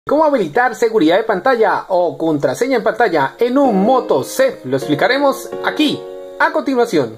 ¿Cómo habilitar seguridad de pantalla o contraseña en pantalla en un Moto Z? Lo explicaremos aquí, a continuación.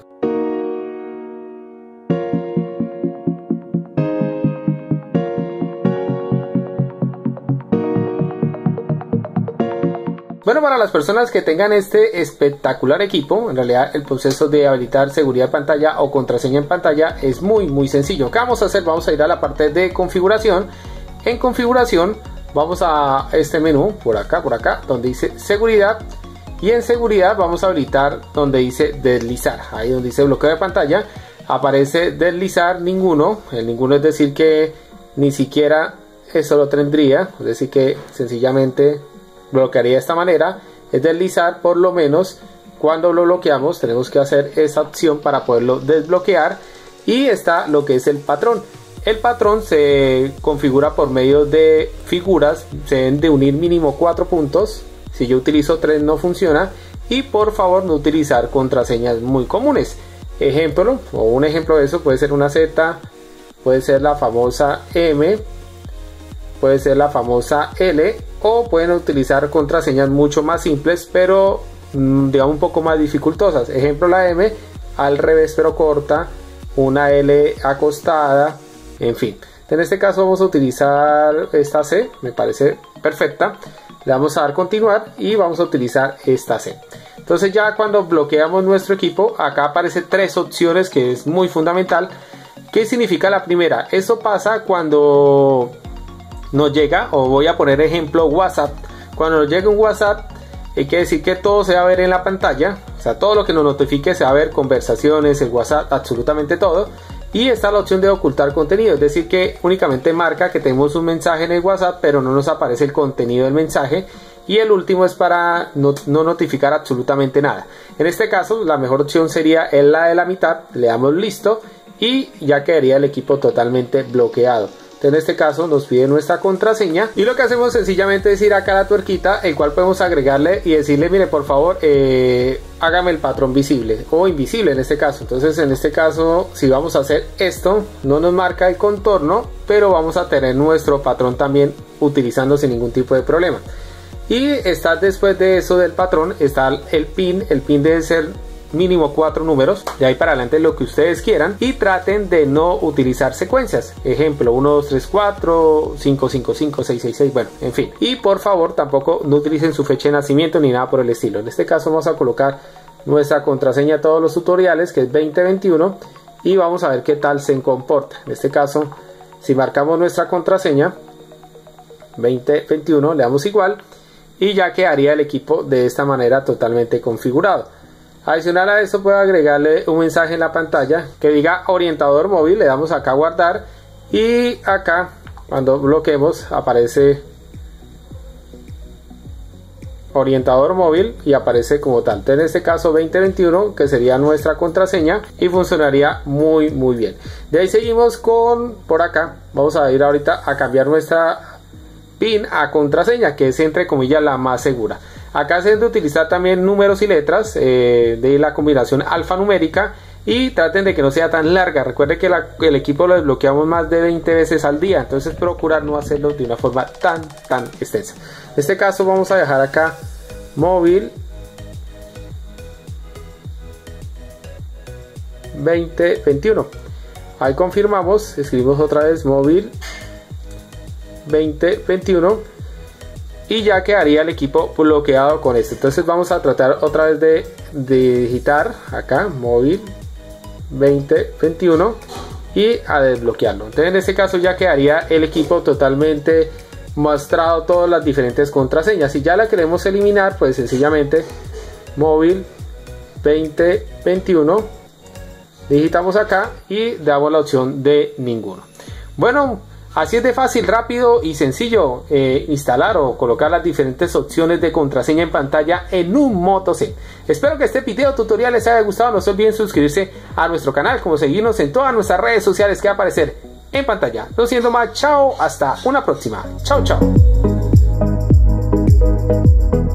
Bueno, para las personas que tengan este espectacular equipo, en realidad el proceso de habilitar seguridad de pantalla o contraseña en pantalla es muy sencillo. ¿Qué vamos a hacer? Vamos a ir a la parte de configuración. En configuración vamos a este menú, por acá, donde dice seguridad. Y en seguridad vamos a habilitar donde dice deslizar. Ahí donde dice bloqueo de pantalla, aparece deslizar ninguno. El ninguno es decir que ni siquiera eso lo tendría. Es decir que sencillamente bloquearía de esta manera. Es deslizar, por lo menos cuando lo bloqueamos tenemos que hacer esa opción para poderlo desbloquear. Y está lo que es el patrón. El patrón se configura por medio de figuras. Se deben de unir mínimo 4 puntos. Si yo utilizo 3 no funciona. Y por favor no utilizar contraseñas muy comunes. Ejemplo, o un ejemplo de eso puede ser una Z, puede ser la famosa M, puede ser la famosa L, o pueden utilizar contraseñas mucho más simples pero digamos un poco más dificultosas. Ejemplo, la M al revés pero corta, una L acostada, en fin. En este caso vamos a utilizar esta C, me parece perfecta. Le vamos a dar continuar y vamos a utilizar esta C. Entonces ya cuando bloqueamos nuestro equipo, acá aparecen 3 opciones que es muy fundamental. ¿Qué significa la primera? Eso pasa cuando nos llega, o voy a poner ejemplo, WhatsApp. Cuando nos llega un WhatsApp, hay que decir que todo se va a ver en la pantalla. O sea, todo lo que nos notifique se va a ver, conversaciones, el WhatsApp, absolutamente todo. Y está la opción de ocultar contenido, es decir que únicamente marca que tenemos un mensaje en el WhatsApp, pero no nos aparece el contenido del mensaje. Y el último es para no notificar absolutamente nada. En este caso, la mejor opción sería la de la mitad. Le damos listo y ya quedaría el equipo totalmente bloqueado. En este caso nos pide nuestra contraseña y lo que hacemos sencillamente es ir acá a la tuerquita, el cual podemos agregarle y decirle: mire, por favor, hágame el patrón visible o invisible en este caso. Entonces en este caso, si vamos a hacer esto, no nos marca el contorno, pero vamos a tener nuestro patrón también utilizando sin ningún tipo de problema. Y está después de eso del patrón está el pin debe ser mínimo 4 números, de ahí para adelante lo que ustedes quieran, y traten de no utilizar secuencias. Ejemplo, 1, 2, 3, 4, 5, 5, 5, 6, 6, 6, bueno, en fin. Y por favor tampoco no utilicen su fecha de nacimiento ni nada por el estilo. En este caso vamos a colocar nuestra contraseña a todos los tutoriales, que es 2021, y vamos a ver qué tal se comporta. En este caso, si marcamos nuestra contraseña 2021, le damos igual y ya quedaría el equipo de esta manera totalmente configurado. Adicional a eso, puedo agregarle un mensaje en la pantalla que diga orientador móvil. Le damos acá a guardar y acá cuando bloqueemos aparece orientador móvil y aparece como tal. En este caso 2021, que sería nuestra contraseña, y funcionaría muy bien. De ahí seguimos con por acá. Vamos a ir ahorita a cambiar nuestra PIN a contraseña, que es entre comillas la más segura. Acá se debe de utilizar también números y letras de la combinación alfanumérica, y traten de que no sea tan larga. Recuerden que el equipo lo desbloqueamos más de 20 veces al día, entonces procurar no hacerlo de una forma tan extensa. En este caso vamos a dejar acá móvil 2021. Ahí confirmamos, escribimos otra vez móvil 2021 y ya quedaría el equipo bloqueado con esto. Entonces vamos a tratar otra vez de digitar acá móvil 2021 y a desbloquearlo. Entonces en este caso ya quedaría el equipo totalmente mostrado, todas las diferentes contraseñas. Si ya la queremos eliminar, pues sencillamente móvil 2021 digitamos acá y damos la opción de ninguno. Bueno, así es de fácil, rápido y sencillo instalar o colocar las diferentes opciones de contraseña en pantalla en un Moto Z. Espero que este video tutorial les haya gustado. No se olviden suscribirse a nuestro canal, como seguirnos en todas nuestras redes sociales que va a aparecer en pantalla. No siendo más, chao, hasta una próxima. Chao.